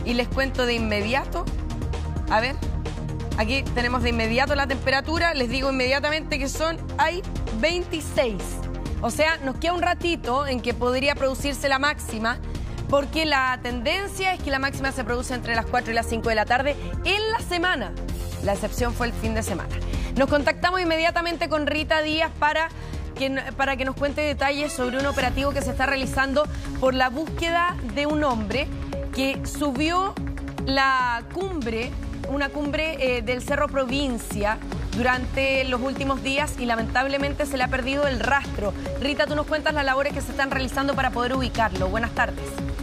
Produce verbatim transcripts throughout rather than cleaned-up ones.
y les cuento de inmediato. A ver, aquí tenemos de inmediato la temperatura. Les digo inmediatamente que son, hay veintiséis. O sea, nos queda un ratito en que podría producirse la máxima, porque la tendencia es que la máxima se produce entre las cuatro y las cinco de la tarde en la semana. La excepción fue el fin de semana. Nos contactamos inmediatamente con Rita Díaz para que, para que nos cuente detalles sobre un operativo que se está realizando por la búsqueda de un hombre que subió la cumbre, una cumbre eh, del Cerro Provincia durante los últimos días y lamentablemente se le ha perdido el rastro. Rita, tú nos cuentas las labores que se están realizando para poder ubicarlo. Buenas tardes.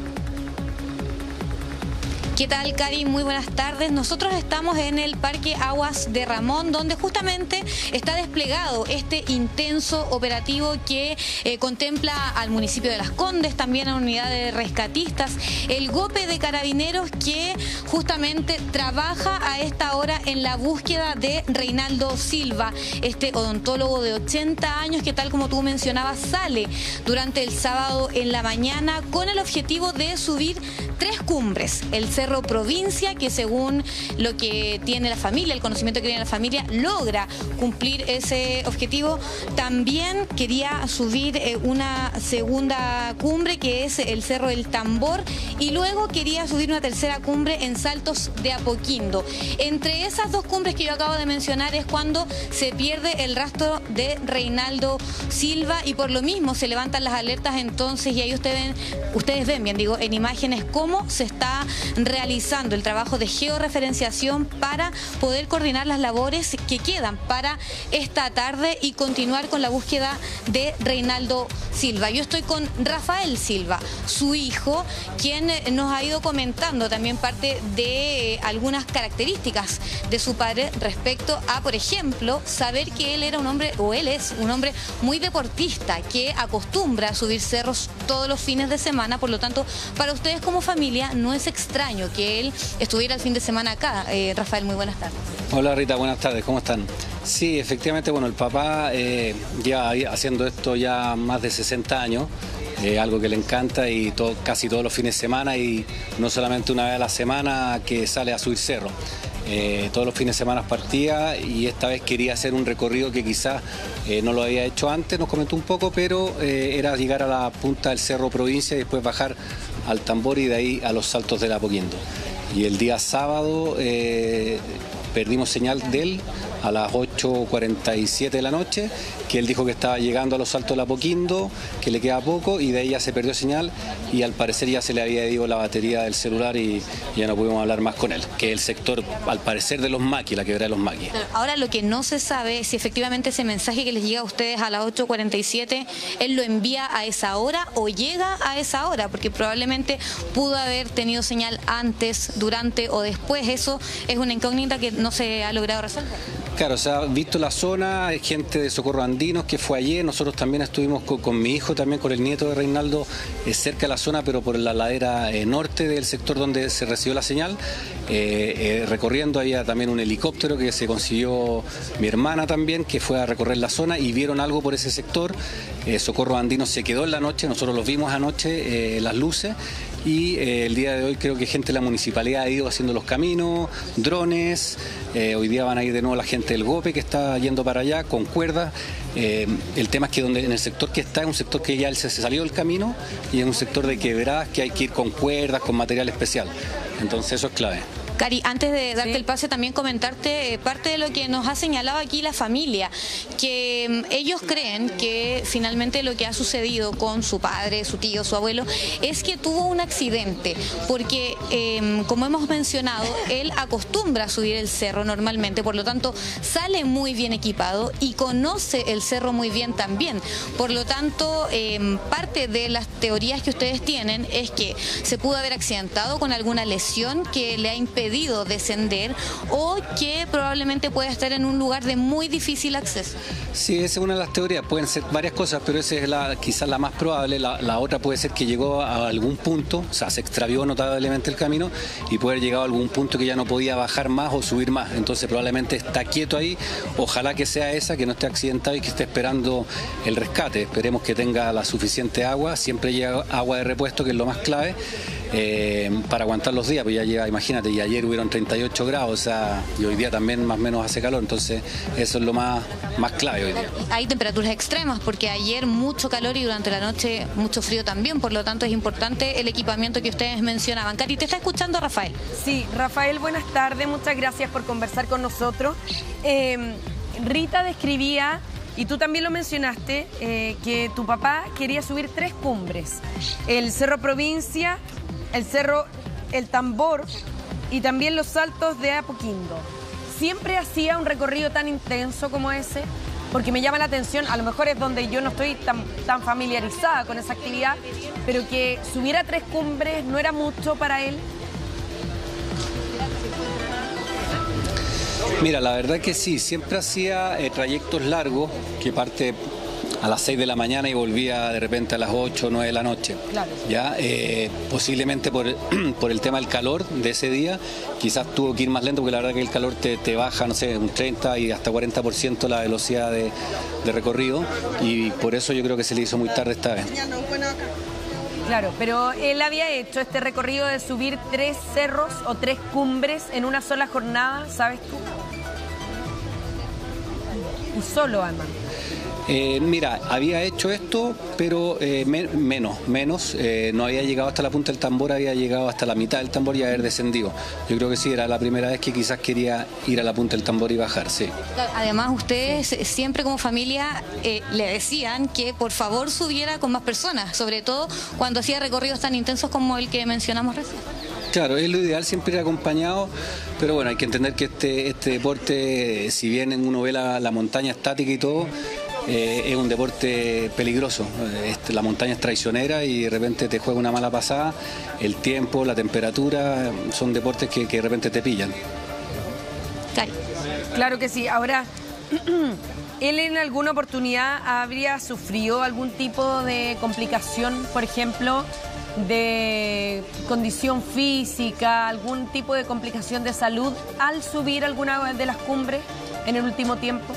¿Qué tal, Cari? Muy buenas tardes. Nosotros estamos en el Parque Aguas de Ramón, donde justamente está desplegado este intenso operativo que eh, contempla al municipio de Las Condes, también a la unidad de rescatistas, el GOPE de Carabineros que justamente trabaja a esta hora en la búsqueda de Reinaldo Silva, este odontólogo de ochenta años que, tal como tú mencionabas, sale durante el sábado en la mañana con el objetivo de subir tres cumbres. El Cerro Provincia, que según lo que tiene la familia, el conocimiento que tiene la familia, logra cumplir ese objetivo. También quería subir eh, una segunda cumbre, que es el Cerro del Tambor, y luego quería subir una tercera cumbre en Saltos de Apoquindo. Entre esas dos cumbres que yo acabo de mencionar es cuando se pierde el rastro de Reinaldo Silva, y por lo mismo se levantan las alertas entonces, y ahí ustedes ven, ustedes ven bien, digo, en imágenes cómo se está realizando el trabajo de georreferenciación para poder coordinar las labores que quedan para esta tarde y continuar con la búsqueda de Reinaldo Silva. Yo estoy con Rafael Silva, su hijo, quien nos ha ido comentando también parte de algunas características de su padre respecto a, por ejemplo, saber que él era un hombre, o él es un hombre muy deportista, que acostumbra a subir cerros todos los fines de semana. Por lo tanto, para ustedes como familia no es extraño que él estuviera el fin de semana acá. Eh, Rafael, muy buenas tardes. Hola Rita, buenas tardes, ¿cómo están? Sí, efectivamente, bueno, el papá eh, lleva haciendo esto ya más de sesenta años, eh, algo que le encanta, y todo, casi todos los fines de semana, y no solamente una vez a la semana que sale a subir cerro. Eh, todos los fines de semana partía, y esta vez quería hacer un recorrido que quizás eh, no lo había hecho antes, nos comentó un poco, pero eh, era llegar a la punta del Cerro Provincia y después bajar al Tambor y de ahí a los Saltos del Apoquindo. Y el día sábado eh, perdimos señal de él a las ocho cuarenta y siete de la noche, que él dijo que estaba llegando a los Saltos del Apoquindo, que le queda poco, y de ahí ya se perdió señal, y al parecer ya se le había ido la batería del celular y ya no pudimos hablar más con él, que es el sector, al parecer, de los maquis, la quebrada de los maquis. Ahora, lo que no se sabe es si efectivamente ese mensaje que les llega a ustedes a las ocho cuarenta y siete, él lo envía a esa hora o llega a esa hora, porque probablemente pudo haber tenido señal antes, durante o después. Eso es una incógnita que no se ha logrado resolver. Claro, se ha visto la zona, hay gente de Socorro Andinos que fue ayer, nosotros también estuvimos con, con mi hijo, también con el nieto de Reinaldo, eh, cerca de la zona, pero por la ladera eh, norte del sector donde se recibió la señal, eh, eh, recorriendo. Había también un helicóptero que se consiguió mi hermana también, que fue a recorrer la zona y vieron algo por ese sector. eh, Socorro Andinos se quedó en la noche, nosotros los vimos anoche, eh, las luces. Y eh, el día de hoy creo que gente de la municipalidad ha ido haciendo los caminos, drones, eh, hoy día van a ir de nuevo la gente del GOPE que está yendo para allá con cuerdas. Eh, el tema es que donde, en el sector que está es un sector que ya él se, se salió del camino, y es un sector de quebradas que hay que ir con cuerdas, con material especial. Entonces eso es clave. Cari, antes de darte ¿Sí? el pase, también comentarte eh, parte de lo que nos ha señalado aquí la familia, que mm, ellos creen que finalmente lo que ha sucedido con su padre, su tío, su abuelo, es que tuvo un accidente, porque eh, como hemos mencionado, él acostumbra a subir el cerro normalmente, por lo tanto sale muy bien equipado y conoce el cerro muy bien también. Por lo tanto, eh, parte de las teorías que ustedes tienen es que se pudo haber accidentado con alguna lesión que le ha impedido descender, o que probablemente pueda estar en un lugar de muy difícil acceso. Sí, esa es una de las teorías, pueden ser varias cosas, pero esa es la, quizás la más probable. La, la otra puede ser que llegó a algún punto, o sea, se extravió notablemente el camino y puede haber llegado a algún punto que ya no podía bajar más o subir más, entonces probablemente está quieto ahí. Ojalá que sea esa, que no esté accidentado y que esté esperando el rescate. Esperemos que tenga la suficiente agua, siempre llega agua de repuesto, que es lo más clave. eh, para aguantar los días, pues ya lleva, imagínate, y ayer hubieron treinta y ocho grados, o sea, y hoy día también más o menos hace calor, entonces eso es lo más, más clave hoy día. Hay temperaturas extremas, porque ayer mucho calor y durante la noche mucho frío también, por lo tanto es importante el equipamiento que ustedes mencionaban. Cari, ¿te está escuchando Rafael? Sí, Rafael, buenas tardes, muchas gracias por conversar con nosotros. Eh, Rita describía, y tú también lo mencionaste, eh, que tu papá quería subir tres cumbres. El Cerro Provincia, el Cerro El Tambor y también los Saltos de Apoquindo. ¿Siempre hacía un recorrido tan intenso como ese? Porque me llama la atención, a lo mejor es donde yo no estoy tan, tan familiarizada con esa actividad, pero que subiera tres cumbres no era mucho para él. Mira, la verdad que sí, siempre hacía eh, trayectos largos, que parte a las seis de la mañana y volvía de repente a las ocho o nueve de la noche. Claro. Ya, eh, posiblemente por, por el tema del calor de ese día, quizás tuvo que ir más lento, porque la verdad que el calor te, te baja, no sé, un treinta y hasta cuarenta por ciento la velocidad de, de recorrido, y por eso yo creo que se le hizo muy tarde esta vez. Claro, pero él había hecho este recorrido de subir tres cerros o tres cumbres en una sola jornada, ¿sabes tú? Y solo, además. Eh, mira, había hecho esto, pero eh, me, menos, menos. Eh, no había llegado hasta la punta del tambor, había llegado hasta la mitad del tambor y haber descendido. Yo creo que sí, era la primera vez que quizás quería ir a la punta del tambor y bajar, sí. Además, ustedes sí. siempre como familia eh, le decían que por favor subiera con más personas, sobre todo cuando hacía recorridos tan intensos como el que mencionamos recién. Claro, es lo ideal siempre ir acompañado, pero bueno, hay que entender que este, este deporte, si bien uno ve la, la montaña estática y todo, Eh, es un deporte peligroso. Este, la montaña es traicionera y de repente te juega una mala pasada. El tiempo, la temperatura, son deportes que, que de repente te pillan. Cari. Claro que sí. Ahora, ¿él en alguna oportunidad habría sufrido algún tipo de complicación, por ejemplo, de condición física, algún tipo de complicación de salud al subir alguna de las cumbres en el último tiempo?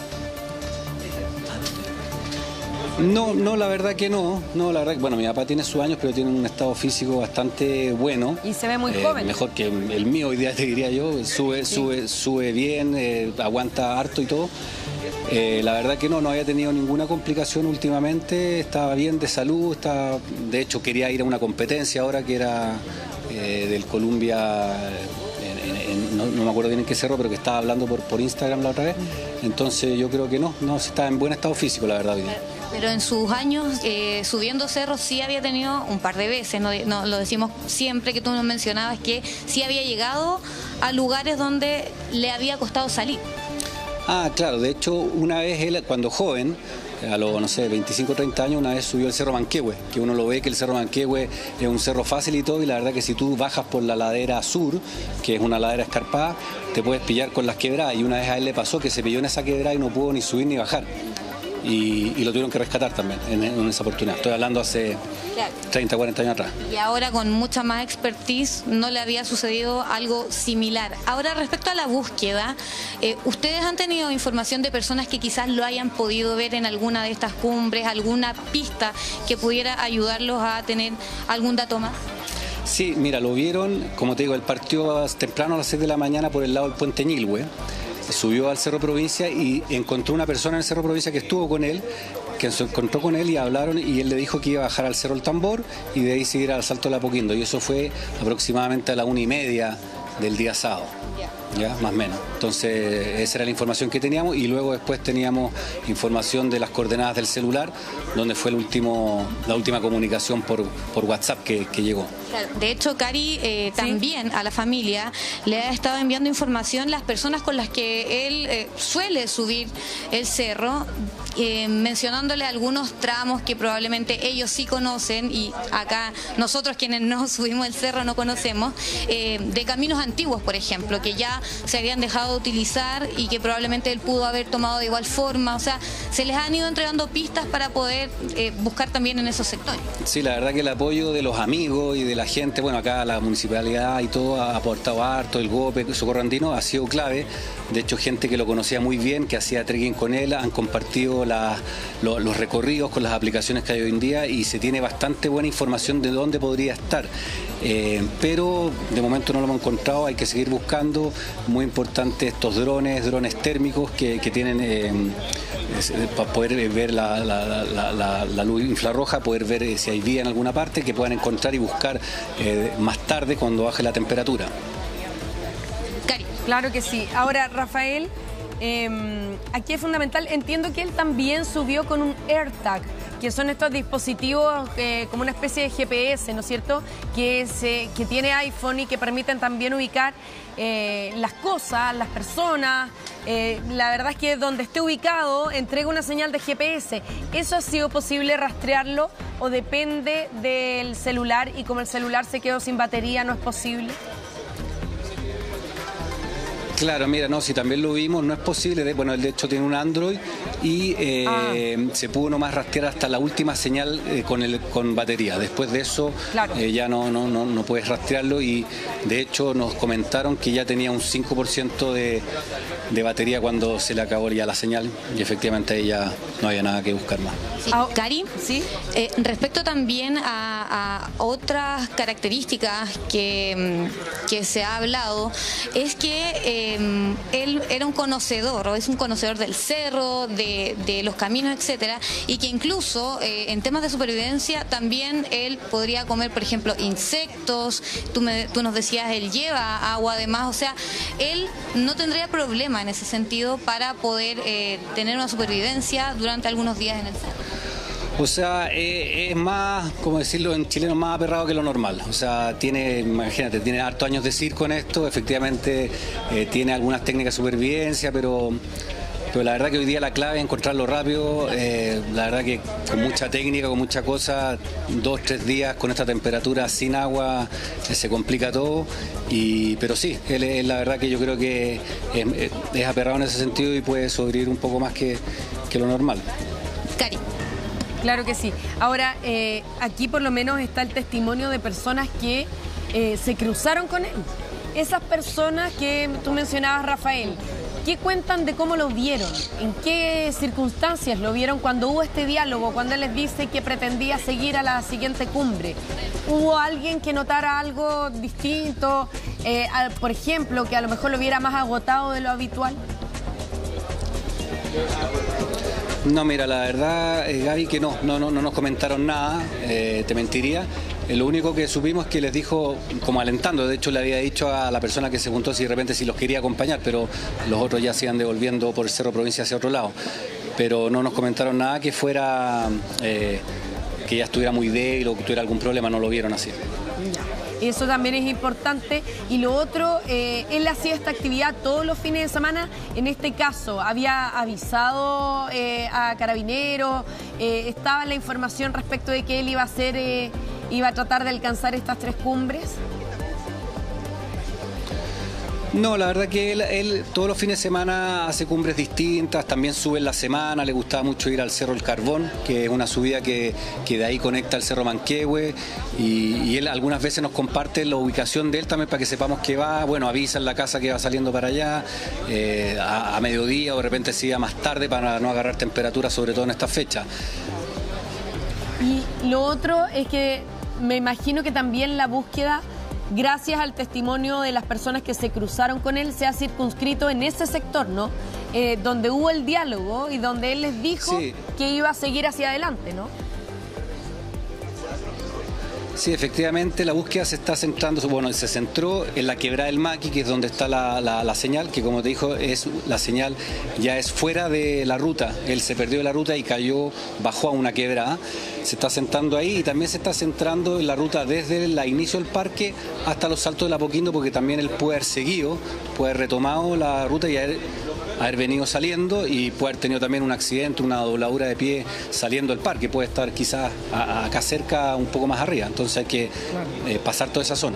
No, no, la verdad que no. No, la verdad que, bueno, mi papá tiene sus años, pero tiene un estado físico bastante bueno. Y se ve muy eh, joven. Mejor que el mío hoy día, te diría yo. Sube, sí. sube, sube bien, eh, aguanta harto y todo. Eh, la verdad que no, no había tenido ninguna complicación últimamente. Estaba bien de salud. Estaba, de hecho, quería ir a una competencia ahora que era eh, del Columbia. En, en, no, no me acuerdo bien en qué cerro, pero que estaba hablando por, por Instagram la otra vez. Entonces yo creo que no, no, está en buen estado físico, la verdad, hoy día. Pero en sus años eh, subiendo cerros sí había tenido un par de veces, no, no lo decimos siempre que tú nos mencionabas, que sí había llegado a lugares donde le había costado salir. Ah, claro, de hecho una vez él, cuando joven, a los, no sé, veinticinco o treinta años, una vez subió el Cerro Manquehue, que uno lo ve que el Cerro Manquehue es un cerro fácil y todo, y la verdad que si tú bajas por la ladera sur, que es una ladera escarpada, te puedes pillar con las quebradas, y una vez a él le pasó que se pilló en esa quebrada y no pudo ni subir ni bajar. Y, y lo tuvieron que rescatar también en, en esa oportunidad. Estoy hablando hace claro. treinta, cuarenta años atrás. Y ahora con mucha más expertise no le había sucedido algo similar. Ahora, respecto a la búsqueda, eh, ¿ustedes han tenido información de personas que quizás lo hayan podido ver en alguna de estas cumbres, alguna pista que pudiera ayudarlos a tener algún dato más? Sí, mira, lo vieron, como te digo, él partió temprano a las seis de la mañana por el lado del Puente Ñilhue. Subió al Cerro Provincia y encontró una persona en el Cerro Provincia que estuvo con él, que se encontró con él y hablaron, y él le dijo que iba a bajar al Cerro El Tambor y de ahí seguir al Salto de Apoquindo, y eso fue aproximadamente a la una y media del día sábado, ya, más o menos. Entonces esa era la información que teníamos, y luego después teníamos información de las coordenadas del celular, donde fue el último, la última comunicación por, por WhatsApp que, que llegó. De hecho, Cari, eh, ¿sí? también a la familia le ha estado enviando información las personas con las que él eh, suele subir el cerro, eh, mencionándole algunos tramos que probablemente ellos sí conocen, y acá nosotros quienes no subimos el cerro no conocemos, eh, de caminos antiguos, por ejemplo, que ya se habían dejado de utilizar y que probablemente él pudo haber tomado de igual forma. O sea, se les han ido entregando pistas para poder eh, buscar también en esos sectores. Sí, la verdad que el apoyo de los amigos y de la gente, bueno, acá la municipalidad y todo ha aportado harto, el GOPE, el Socorro Andino ha sido clave. De hecho, gente que lo conocía muy bien, que hacía trekking con él, han compartido visto la, lo, los recorridos con las aplicaciones que hay hoy en día y se tiene bastante buena información de dónde podría estar. Eh, pero de momento no lo hemos encontrado, hay que seguir buscando. Muy importante estos drones, drones térmicos que, que tienen eh, para poder ver la, la, la, la, la luz infrarroja, poder ver eh, si hay vida en alguna parte, que puedan encontrar y buscar eh, más tarde cuando baje la temperatura. Cari. Claro que sí. Ahora, Rafael, eh, aquí es fundamental, entiendo que él también subió con un AirTag, que son estos dispositivos eh, como una especie de G P S, ¿no es cierto?, que, se, que tiene iPhone y que permiten también ubicar eh, las cosas, las personas. Eh, la verdad es que donde esté ubicado entrega una señal de G P S. ¿Eso ha sido posible rastrearlo o depende del celular y como el celular se quedó sin batería no es posible? Claro, mira, no, si también lo vimos, no es posible, de, bueno, él de hecho tiene un Android y eh, ah. se pudo nomás rastrear hasta la última señal eh, con, el, con batería. Después de eso claro. eh, ya no, no, no, no puedes rastrearlo y de hecho nos comentaron que ya tenía un cinco por ciento de, de batería cuando se le acabó ya la señal y efectivamente ahí ya no había nada que buscar más. Sí. Ah, Cari, ¿sí? eh, respecto también a, a otras características que, que se ha hablado, es que eh, él era un conocedor, o es un conocedor del cerro, de, de los caminos, etcétera, y que incluso eh, en temas de supervivencia también él podría comer, por ejemplo, insectos. Tú, me, tú nos decías, él lleva agua además, o sea, él no tendría problema en ese sentido para poder eh, tener una supervivencia durante algunos días en el cerro. O sea, eh, es más, como decirlo en chileno, más aperrado que lo normal. O sea, tiene, imagínate, tiene hartos años de circo en esto, efectivamente eh, tiene algunas técnicas de supervivencia, pero, pero la verdad que hoy día la clave es encontrarlo rápido, eh, la verdad que con mucha técnica, con mucha cosa, dos, tres días con esta temperatura sin agua eh, se complica todo, y, pero sí, él es la verdad que yo creo que es, es aperrado en ese sentido y puede sobrevivir un poco más que, que lo normal. Cari. Claro que sí. Ahora, eh, aquí por lo menos está el testimonio de personas que eh, se cruzaron con él. Esas personas que tú mencionabas, Rafael, ¿qué cuentan de cómo lo vieron? ¿En qué circunstancias lo vieron cuando hubo este diálogo, cuando él les dice que pretendía seguir a la siguiente cumbre? ¿Hubo alguien que notara algo distinto? Eh, a, por ejemplo, que a lo mejor lo viera más agotado de lo habitual. No, mira, la verdad, eh, Gaby, que no, no, no, no nos comentaron nada, eh, te mentiría. Eh, lo único que supimos es que les dijo, como alentando, de hecho le había dicho a la persona que se juntó si de repente si los quería acompañar, pero los otros ya se iban devolviendo por el Cerro Provincia hacia otro lado. Pero no nos comentaron nada que fuera, eh, que ya estuviera muy débil o que tuviera algún problema, no lo vieron así. Eso también es importante. Y lo otro, eh, él hacía esta actividad todos los fines de semana. En este caso, había avisado eh, a Carabineros, eh, estaba la información respecto de que él iba a hacer, eh, iba a tratar de alcanzar estas tres cumbres. No, la verdad que él, él todos los fines de semana hace cumbres distintas, también sube en la semana, le gustaba mucho ir al Cerro El Carbón, que es una subida que, que de ahí conecta al Cerro Manquehue, y, y él algunas veces nos comparte la ubicación de él también para que sepamos que va, bueno, avisa en la casa que va saliendo para allá, eh, a, a mediodía o de repente se iba más tarde para no agarrar temperatura, sobre todo en esta fecha. Y lo otro es que me imagino que también la búsqueda, gracias al testimonio de las personas que se cruzaron con él, se ha circunscrito en ese sector, ¿no? Eh, donde hubo el diálogo y donde él les dijo sí. que iba a seguir hacia adelante, ¿no? Sí, efectivamente la búsqueda se está centrando, bueno, se centró en la quebrada del Maqui, que es donde está la, la, la señal, que como te dijo, es la señal ya es fuera de la ruta. Él se perdió de la ruta y cayó, bajó a una quebrada. Se está centrando ahí y también se está centrando en la ruta desde el inicio del parque hasta los Saltos de la Apoquindo, porque también él puede haber seguido, puede haber retomado la ruta y haber, haber venido saliendo y puede haber tenido también un accidente, una dobladura de pie saliendo del parque. Puede estar quizás a, a acá cerca, un poco más arriba. Entonces hay que eh, pasar toda esa zona.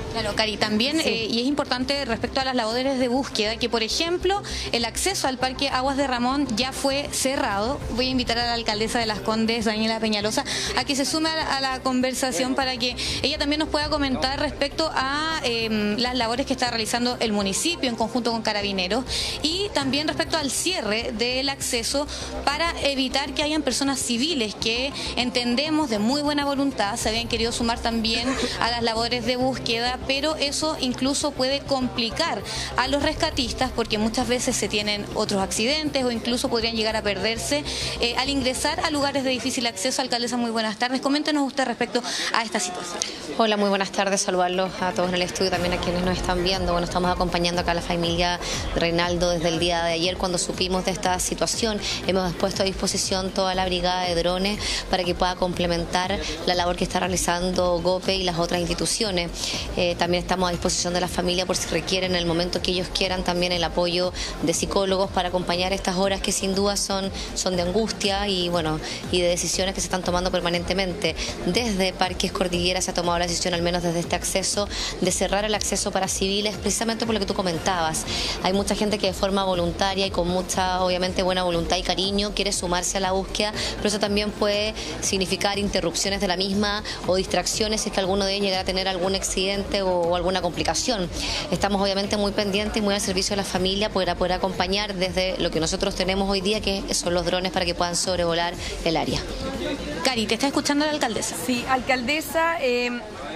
Claro, Cari, también, sí. eh, y es importante respecto a las labores de búsqueda, que por ejemplo, el acceso al Parque Aguas de Ramón ya fue cerrado. Voy a invitar a la alcaldesa de Las Condes, Daniela Peñalosa, a que se sume a la, a la conversación para que ella también nos pueda comentar respecto a eh, las labores que está realizando el municipio en conjunto con Carabineros, y también respecto al cierre del acceso para evitar que hayan personas civiles que entendemos de muy buena voluntad se habían querido sumar también a las labores de búsqueda, pero eso incluso puede complicar a los rescatistas porque muchas veces se tienen otros accidentes o incluso podrían llegar a perderse eh, al ingresar a lugares de difícil acceso. Alcaldesa, muy buenas tardes. Coméntenos usted respecto a esta situación. Hola, muy buenas tardes. Saludarlos a todos en el estudio, también a quienes nos están viendo. Bueno, estamos acompañando acá a la familia de Reinaldo desde el día de ayer cuando supimos de esta situación. Hemos puesto a disposición toda la brigada de drones para que pueda complementar la labor que está realizando GOPE y las otras instituciones. Eh, también estamos a disposición de la familia por si requieren en el momento que ellos quieran también el apoyo de psicólogos para acompañar estas horas que sin duda son, son de angustia y bueno y de decisiones que se están tomando permanentemente. Desde Parques Cordillera se ha tomado la decisión, al menos desde este acceso, de cerrar el acceso para civiles, precisamente por lo que tú comentabas. Hay mucha gente que de forma voluntaria y con mucha, obviamente, buena voluntad y cariño quiere sumarse a la búsqueda, pero eso también puede significar interrupciones de la misma o distracciones si es que alguno de ellos llegara a tener algún accidente o, o alguna complicación. Estamos obviamente muy pendientes y muy al servicio de la familia para poder acompañar desde lo que nosotros tenemos hoy día, que son los drones, para que puedan sobrevolar el área. Cari, ¿te está escuchando la alcaldesa? Sí, alcaldesa, eh,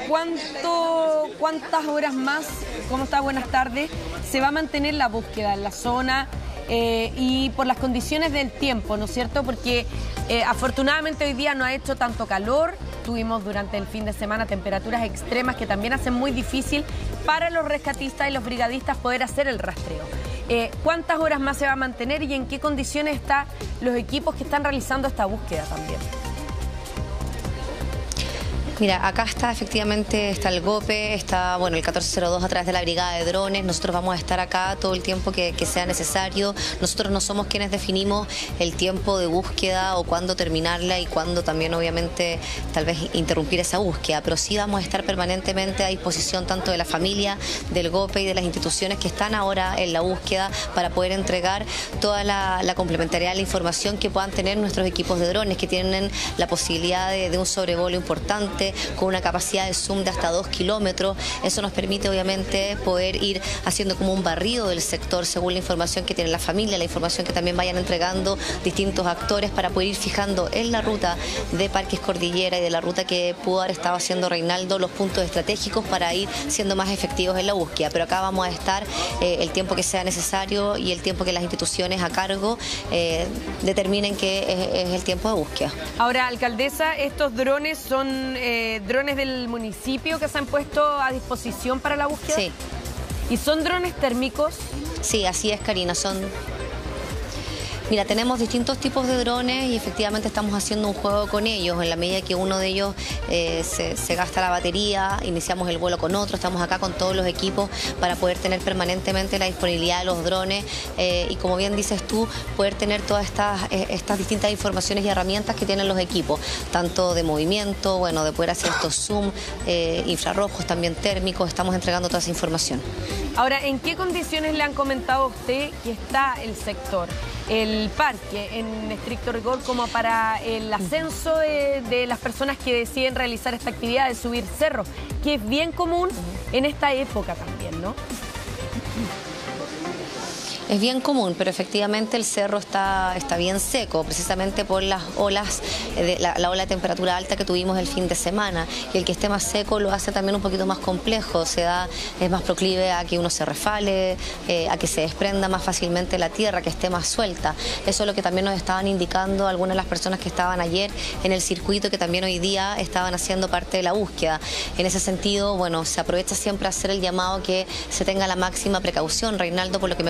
¿cuánto, ¿cuántas horas más, cómo está? Buenas tardes, se va a mantener la búsqueda en la zona? Eh, y por las condiciones del tiempo, ¿no es cierto? Porque eh, afortunadamente hoy día no ha hecho tanto calor, tuvimos durante el fin de semana temperaturas extremas que también hacen muy difícil para los rescatistas y los brigadistas poder hacer el rastreo. Eh, ¿Cuántas horas más se va a mantener y en qué condiciones están los equipos que están realizando esta búsqueda también? Mira, acá está efectivamente, está el GOPE, está bueno el catorce cero dos a través de la brigada de drones. Nosotros vamos a estar acá todo el tiempo que, que sea necesario. Nosotros no somos quienes definimos el tiempo de búsqueda o cuándo terminarla y cuándo también obviamente tal vez interrumpir esa búsqueda, pero sí vamos a estar permanentemente a disposición tanto de la familia, del GOPE y de las instituciones que están ahora en la búsqueda para poder entregar toda la, la complementariedad de la información que puedan tener nuestros equipos de drones, que tienen la posibilidad de, de un sobrevuelo importante, con una capacidad de zoom de hasta dos kilómetros. Eso nos permite obviamente poder ir haciendo como un barrido del sector según la información que tiene la familia, la información que también vayan entregando distintos actores para poder ir fijando en la ruta de Parques Cordillera y de la ruta que pudo haber estado haciendo Reinaldo los puntos estratégicos para ir siendo más efectivos en la búsqueda. Pero acá vamos a estar eh, el tiempo que sea necesario y el tiempo que las instituciones a cargo eh, determinen que es, es el tiempo de búsqueda. Ahora, alcaldesa, estos drones son eh, drones del municipio que se han puesto a disposición para la búsqueda. Sí. ¿Y son drones térmicos? Sí, así es, Karina, son... Mira, tenemos distintos tipos de drones y efectivamente estamos haciendo un juego con ellos. En la medida que uno de ellos eh, se, se gasta la batería, iniciamos el vuelo con otro. Estamos acá con todos los equipos para poder tener permanentemente la disponibilidad de los drones eh, y, como bien dices tú, poder tener todas estas, eh, estas distintas informaciones y herramientas que tienen los equipos, tanto de movimiento, bueno, de poder hacer estos zoom, eh, infrarrojos, también térmicos. Estamos entregando toda esa información. Ahora, ¿en qué condiciones le han comentado a usted que está el sector, el parque, en estricto rigor, como para el ascenso de, de las personas que deciden realizar esta actividad de subir cerros, que es bien común en esta época también, ¿no? Es bien común, pero efectivamente el cerro está, está bien seco, precisamente por las olas, de la, la ola de temperatura alta que tuvimos el fin de semana. Y el que esté más seco lo hace también un poquito más complejo, se da, es más proclive a que uno se resfale, eh, a que se desprenda más fácilmente la tierra, que esté más suelta. Eso es lo que también nos estaban indicando algunas de las personas que estaban ayer en el circuito, que también hoy día estaban haciendo parte de la búsqueda. En ese sentido, bueno, se aprovecha siempre a hacer el llamado que se tenga la máxima precaución. Reinaldo, por lo que me comentan,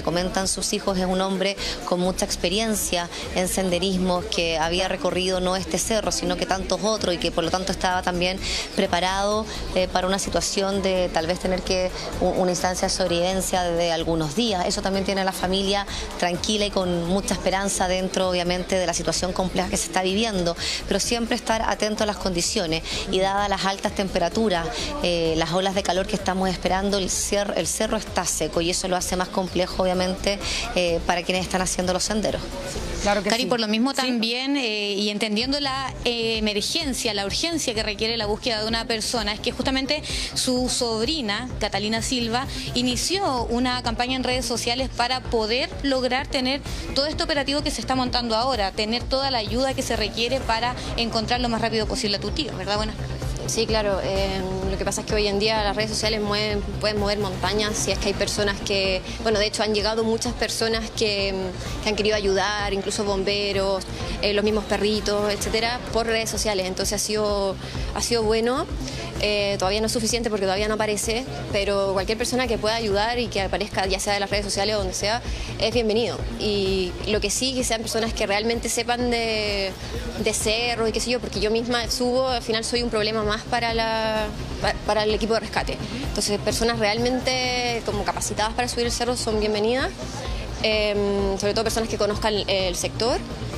están sus hijos, es un hombre con mucha experiencia en senderismo, que había recorrido no este cerro, sino que tantos otros, y que por lo tanto estaba también preparado eh, para una situación de tal vez tener que una instancia de sobrevivencia de algunos días. Eso también tiene a la familia tranquila y con mucha esperanza dentro, obviamente, de la situación compleja que se está viviendo, pero siempre estar atento a las condiciones, y dadas las altas temperaturas, eh, las olas de calor que estamos esperando, el cerro, el cerro está seco, y eso lo hace más complejo, obviamente, eh, para quienes están haciendo los senderos. Claro que Cari, sí. por lo mismo ¿Sí? también, eh, y entendiendo la eh, emergencia, la urgencia que requiere la búsqueda de una persona, es que justamente su sobrina, Catalina Silva, inició una campaña en redes sociales para poder lograr tener todo este operativo que se está montando ahora, tener toda la ayuda que se requiere para encontrar lo más rápido posible a tu tío, ¿verdad? Buenas tardes. Sí, claro. Eh, lo que pasa es que hoy en día las redes sociales mueven, pueden mover montañas, si es que hay personas que, bueno, de hecho han llegado muchas personas que, que han querido ayudar, incluso bomberos, eh, los mismos perritos, etcétera, por redes sociales. Entonces ha sido, ha sido bueno. Eh, todavía no es suficiente porque todavía no aparece, pero cualquier persona que pueda ayudar y que aparezca, ya sea de las redes sociales o donde sea, es bienvenido. Y lo que sí, que sean personas que realmente sepan de, de cerro y qué sé yo, porque yo misma subo, al final soy un problema más para, la, para el equipo de rescate. Entonces, personas realmente como capacitadas para subir el cerro son bienvenidas, eh, sobre todo personas que conozcan el, el sector.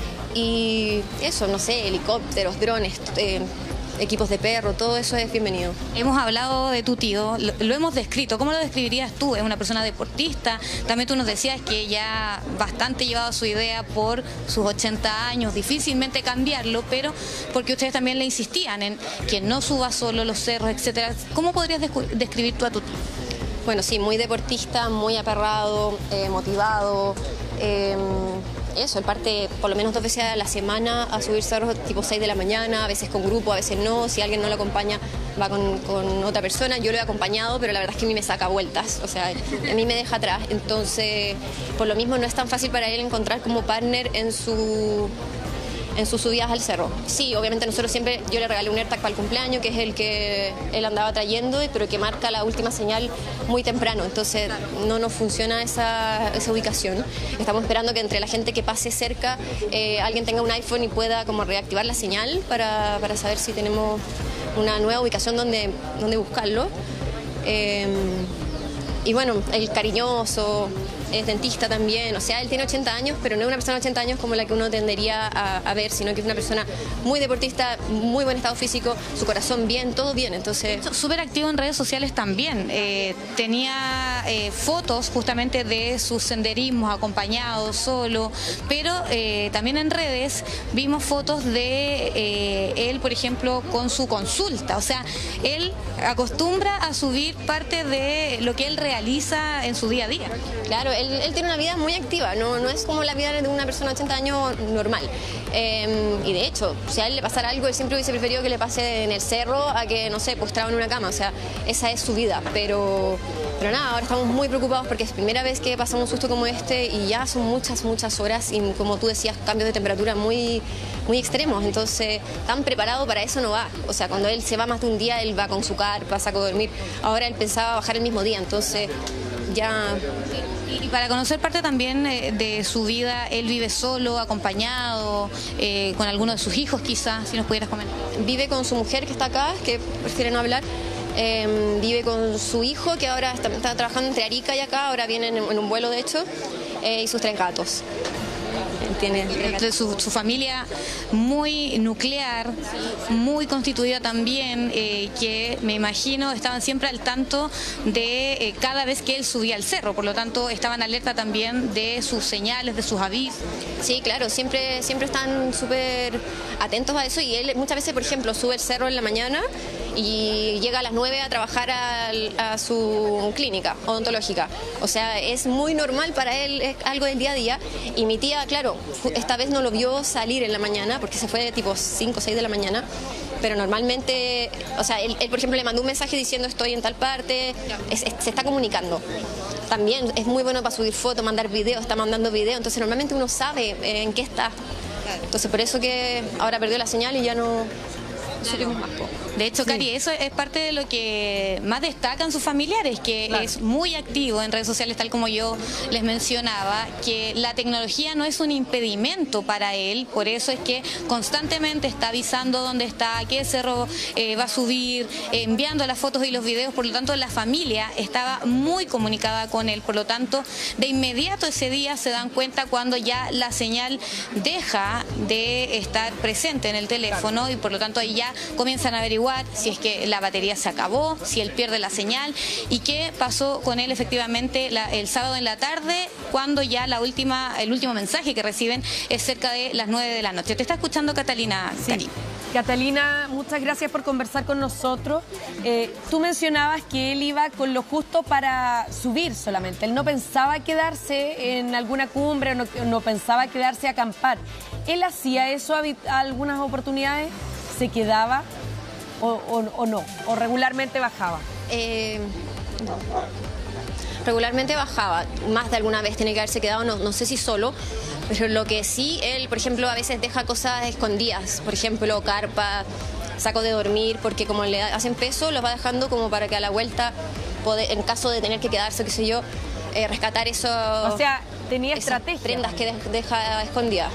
Y eso, no sé, helicópteros, drones, eh, equipos de perro, todo eso es bienvenido. Hemos hablado de tu tío, lo, lo hemos descrito. ¿Cómo lo describirías tú? Es una persona deportista. También tú nos decías que ya bastante llevado su idea por sus ochenta años, difícilmente cambiarlo, pero porque ustedes también le insistían en que no suba solo los cerros, etcétera. ¿Cómo podrías describir tú a tu tío? Bueno, sí, muy deportista, muy aperrado, eh, motivado. Eh, Eso, él parte por lo menos dos veces a la semana a subir cerros tipo seis de la mañana, a veces con grupo, a veces no. Si alguien no lo acompaña, va con, con otra persona. Yo lo he acompañado, pero la verdad es que a mí me saca vueltas, o sea, a mí me deja atrás. Entonces, por lo mismo no es tan fácil para él encontrar como partner en su... en sus subidas al cerro. Sí, obviamente nosotros siempre, yo le regalé un AirTag para el cumpleaños, que es el que él andaba trayendo, pero que marca la última señal muy temprano, entonces no nos funciona esa, esa ubicación. Estamos esperando que entre la gente que pase cerca, eh, alguien tenga un iPhone y pueda como reactivar la señal para, para saber si tenemos una nueva ubicación donde, donde buscarlo. Eh, y bueno, el cariñoso, es dentista también, o sea, él tiene ochenta años, pero no es una persona de ochenta años como la que uno tendería a, a ver, sino que es una persona muy deportista, muy buen estado físico, su corazón bien, todo bien, entonces... Súper activo en redes sociales también, eh, tenía eh, fotos justamente de sus senderismos acompañados, solo, pero eh, también en redes vimos fotos de eh, él, por ejemplo, con su consulta, o sea, él acostumbra a subir parte de lo que él realiza en su día a día. Claro, él, él tiene una vida muy activa, no, no es como la vida de una persona de ochenta años normal. Eh, y de hecho, si a él le pasara algo, él siempre hubiese preferido que le pase en el cerro a que, no sé, postrado en una cama. O sea, esa es su vida. Pero, pero nada, ahora estamos muy preocupados porque es la primera vez que pasamos un susto como este y ya son muchas, muchas horas y, como tú decías, cambios de temperatura muy, muy extremos. Entonces, tan preparado para eso no va. O sea, cuando él se va más de un día, él va con su carpa, saco de dormir. Ahora él pensaba bajar el mismo día, entonces ya... Y para conocer parte también de su vida, él vive solo, acompañado, eh, con alguno de sus hijos quizás, si nos pudieras comentar. Vive con su mujer que está acá, que prefiere no hablar. Eh, vive con su hijo, que ahora está, está trabajando entre Arica y acá, ahora viene en, en un vuelo de hecho, eh, y sus tres gatos. Entonces, su, su familia muy nuclear, muy constituida también, eh, que me imagino estaban siempre al tanto de eh, cada vez que él subía al cerro, por lo tanto estaban alerta también de sus señales, de sus avisos. Sí, claro, siempre, siempre están súper atentos a eso y él muchas veces, por ejemplo, sube el cerro en la mañana y llega a las nueve a trabajar a, a su clínica odontológica. O sea, es muy normal para él, es algo del día a día. Y mi tía, claro, esta vez no lo vio salir en la mañana porque se fue de tipo cinco o seis de la mañana. Pero normalmente, o sea, él, él por ejemplo le mandó un mensaje diciendo estoy en tal parte, es, es, se está comunicando. También es muy bueno para subir fotos, mandar videos, está mandando videos, entonces normalmente uno sabe en qué está. Entonces por eso que ahora perdió la señal y ya no, no supimos más poco. De hecho, Sí. Cari, eso es parte de lo que más destacan sus familiares, que Claro. es muy activo en redes sociales, tal como yo les mencionaba, que la tecnología no es un impedimento para él, por eso es que constantemente está avisando dónde está, qué cerro eh, va a subir, eh, enviando las fotos y los videos, por lo tanto la familia estaba muy comunicada con él, por lo tanto de inmediato ese día se dan cuenta cuando ya la señal deja de estar presente en el teléfono y por lo tanto ahí ya comienzan a averiguar si es que la batería se acabó, si él pierde la señal y qué pasó con él efectivamente la, el sábado en la tarde, cuando ya la última, el último mensaje que reciben es cerca de las nueve de la noche. Te está escuchando Catalina. Sí. Cari. Catalina, muchas gracias por conversar con nosotros. Eh, tú mencionabas que él iba con lo justo para subir solamente. Él no pensaba quedarse en alguna cumbre, no, no pensaba quedarse a acampar. ¿Él hacía eso a, a algunas oportunidades? ¿Se quedaba o, o, o no? ¿O regularmente bajaba? Eh, no. Regularmente bajaba, más de alguna vez tiene que haberse quedado, no, no sé si solo, pero lo que sí, él, por ejemplo, a veces deja cosas escondidas, por ejemplo, carpa, saco de dormir, porque como le hacen peso, los va dejando como para que a la vuelta, poder, en caso de tener que quedarse, qué sé yo, eh, rescatar eso. O sea, tenía esas estrategia. prendas que de- deja escondidas.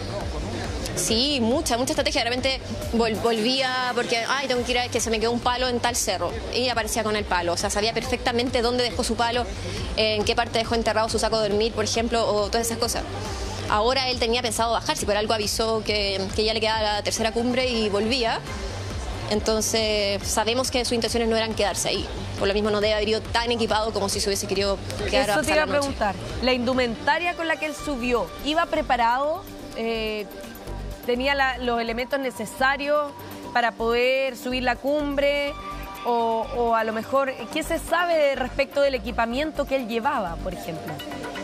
Sí, mucha, mucha estrategia. De repente vol- volvía porque, ay, tengo que ir a que se me quedó un palo en tal cerro. Y aparecía con el palo. O sea, sabía perfectamente dónde dejó su palo, en qué parte dejó enterrado su saco de dormir, por ejemplo, o todas esas cosas. Ahora él tenía pensado bajar, si por algo avisó que, que ya le quedaba la tercera cumbre y volvía. Entonces, sabemos que sus intenciones no eran quedarse ahí. Por lo mismo no debe haber ido tan equipado como si se hubiese querido quedar a Eso te pasar iba a la noche. preguntar. ¿La indumentaria con la que él subió, iba preparado? Eh, ¿Tenía la- los elementos necesarios para poder subir la cumbre? O, o a lo mejor, ¿qué se sabe respecto del equipamiento que él llevaba, por ejemplo?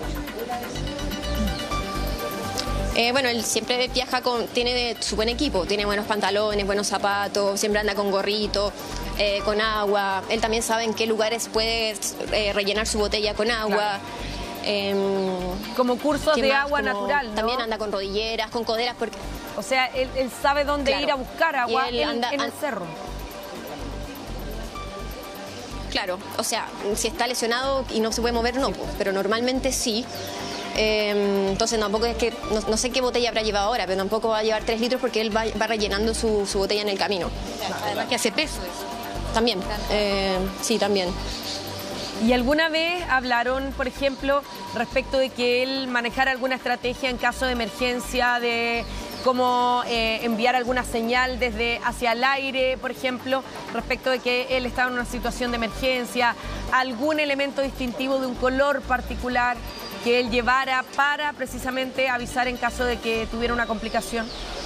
Eh, bueno, él siempre viaja con, tiene su buen equipo, tiene buenos pantalones, buenos zapatos, siempre anda con gorrito, eh, con agua. Él también sabe en qué lugares puede eh, rellenar su botella con agua. Claro. Em, Como cursos ¿qué de más? agua Como natural, ¿no? También anda con rodilleras, con coderas, porque O sea, él, él sabe dónde Claro. ir a buscar agua Y él en, anda- en el an- cerro. claro, o sea, si está lesionado y no se puede mover, no, pues, pero normalmente sí. Eh, entonces tampoco es que, no, no sé qué botella habrá llevado ahora, pero tampoco va a llevar tres litros porque él va, va rellenando su, su botella en el camino. Además que hace peso eso. También, eh, sí, también. ¿Y alguna vez hablaron, por ejemplo, respecto de que él manejara alguna estrategia en caso de emergencia, de cómo eh, enviar alguna señal desde hacia el aire, por ejemplo, respecto de que él estaba en una situación de emergencia, algún elemento distintivo de un color particular que él llevara para precisamente avisar en caso de que tuviera una complicación?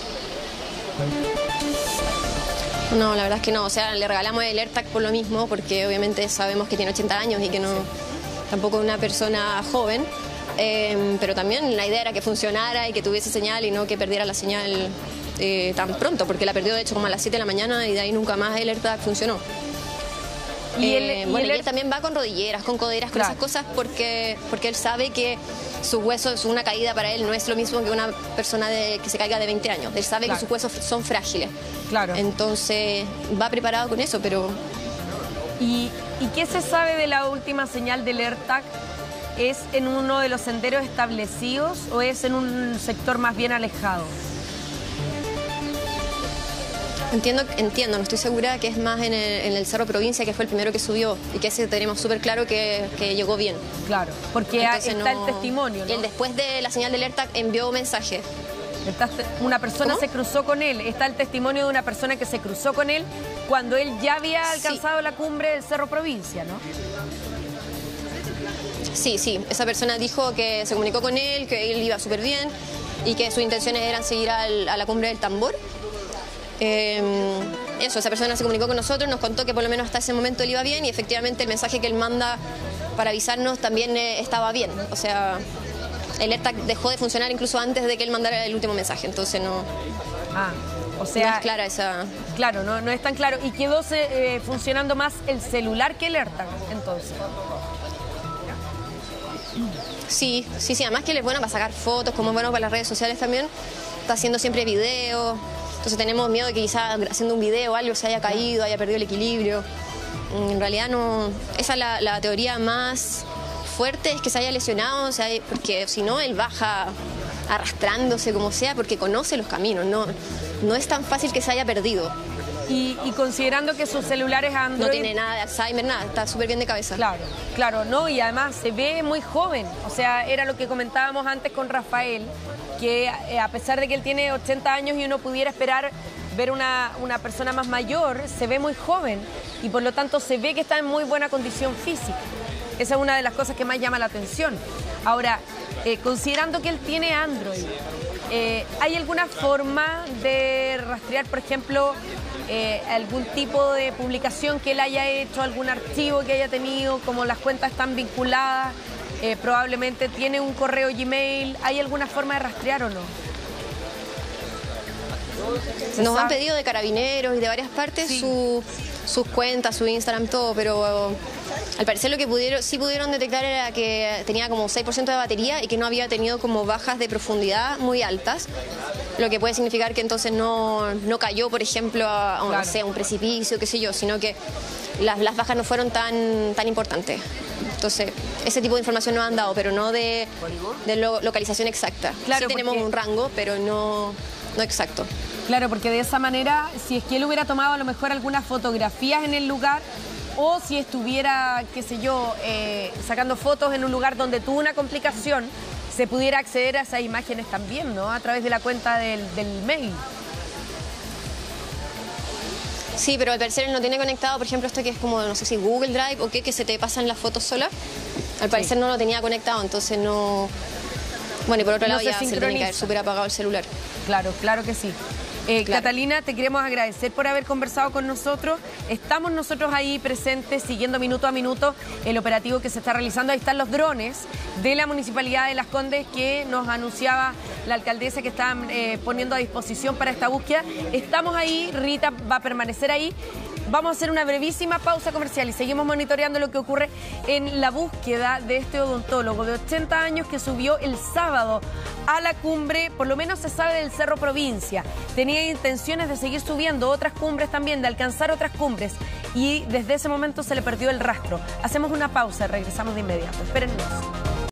No, la verdad es que no. O sea, le regalamos el AirTag por lo mismo, porque obviamente sabemos que tiene ochenta años y que no tampoco es una persona joven. Eh, pero también la idea era que funcionara y que tuviese señal y no que perdiera la señal eh, tan pronto, porque la perdió de hecho como a las siete de la mañana y de ahí nunca más el AirTag funcionó. Y Eh, él- y bueno, él y él es- también va con rodilleras, con coderas, con Claro. esas cosas porque, porque él sabe que sus huesos, una caída para él no es lo mismo que una persona de, que se caiga de veinte años. Él sabe Claro. que sus huesos son frágiles. Claro. Entonces va preparado con eso, pero ¿Y, ¿Y qué se sabe de la última señal del AirTag? ¿Es en uno de los senderos establecidos o es en un sector más bien alejado? entiendo, entiendo, no estoy segura que es más en el, en el Cerro Provincia, que fue el primero que subió y que ese tenemos súper claro que, que llegó bien. Claro, porque ha- Entonces, está no- el testimonio, ¿no? Él después de la señal del AirTag envió mensaje. Está- una persona ¿Cómo? se cruzó con él, está el testimonio de una persona que se cruzó con él cuando él ya había Sí. alcanzado la cumbre del Cerro Provincia, ¿no? Sí, sí, esa persona dijo que se comunicó con él, que él iba súper bien y que sus intenciones eran seguir al- a la cumbre del tambor. Eh, eso, esa persona se comunicó con nosotros, nos contó que por lo menos hasta ese momento él iba bien y efectivamente el mensaje que él manda para avisarnos también eh, estaba bien. O sea, el AirTag dejó de funcionar incluso antes de que él mandara el último mensaje, entonces no, Ah, o no sea, es clara esa... claro, no, no es tan claro. Y quedó se- eh, funcionando más el celular que el AirTag, entonces. Sí, sí, sí, además que él es bueno para sacar fotos, como es bueno para las redes sociales también, está haciendo siempre videos, Entonces tenemos miedo de que quizás haciendo un video o algo se haya caído, haya perdido el equilibrio. En realidad no, esa es la, la teoría más fuerte, es que se haya lesionado, o sea, porque si no, él baja arrastrándose como sea, porque conoce los caminos, no, no es tan fácil que se haya perdido. Y, y considerando que su celular es Android... No tiene nada de Alzheimer, nada, está súper bien de cabeza. Claro, claro, ¿no? Y además se ve muy joven, o sea, era lo que comentábamos antes con Rafael, que eh, a pesar de que él tiene ochenta años y uno pudiera esperar ver una, una persona más mayor, se ve muy joven y por lo tanto se ve que está en muy buena condición física. Esa es una de las cosas que más llama la atención. Ahora, eh, considerando que él tiene Android, eh, ¿hay alguna forma de rastrear, por ejemplo, eh, algún tipo de publicación que él haya hecho, algún archivo que haya tenido, como las cuentas están vinculadas, eh, probablemente tiene un correo Gmail? ¿Hay alguna forma de rastrear o no? Nos han pedido de carabineros y de varias partes sí. su, sus cuentas, su Instagram, todo, pero al parecer lo que pudieron, sí pudieron detectar era que tenía como seis por ciento de batería y que no había tenido como bajas de profundidad muy altas, lo que puede significar que entonces no, no cayó, por ejemplo, a, a claro. no sé, un precipicio, qué sé yo, sino que las, las bajas no fueron tan, tan importantes. Entonces, ese tipo de información nos han dado, pero no de, de lo, localización exacta. Claro, sí tenemos porque... un rango, pero no, no exacto. Claro, porque de esa manera, si es que él hubiera tomado a lo mejor algunas fotografías en el lugar, o si estuviera, qué sé yo, eh, sacando fotos en un lugar donde tuvo una complicación, se pudiera acceder a esas imágenes también, ¿no? A través de la cuenta del, del mail. Sí, pero al parecer él no tiene conectado, por ejemplo, esto que es como, no sé si Google Drive o qué, que se te pasan las fotos solas. Al parecer sí. no lo tenía conectado, entonces no... Bueno, y por otro lado no ya se, se le tiene que haber súper apagado el celular. Claro, claro que sí. Eh, claro. Catalina, te queremos agradecer por haber conversado con nosotros. Estamos nosotros ahí presentes, siguiendo minuto a minuto el operativo que se está realizando. Ahí están los drones de la Municipalidad de Las Condes que nos anunciaba la alcaldesa que están eh, poniendo a disposición para esta búsqueda. Estamos ahí, Rita va a permanecer ahí. Vamos a hacer una brevísima pausa comercial y seguimos monitoreando lo que ocurre en la búsqueda de este odontólogo de ochenta años que subió el sábado a la cumbre, por lo menos se sabe, del Cerro Provincia. Tenía intenciones de seguir subiendo otras cumbres también, de alcanzar otras cumbres y desde ese momento se le perdió el rastro. Hacemos una pausa, regresamos de inmediato. Espérennos.